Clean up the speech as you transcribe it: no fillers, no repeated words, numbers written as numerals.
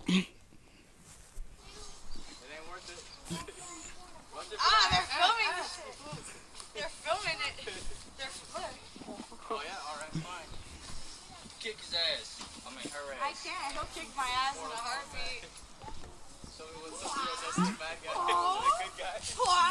ain't worth it. They're filming this. They're filming it. They're filming. Oh yeah, alright, fine. Kick his ass. I mean her I ass. can't. He'll kick my ass in a heartbeat. So when somebody else has a bad guy, he's a good guy.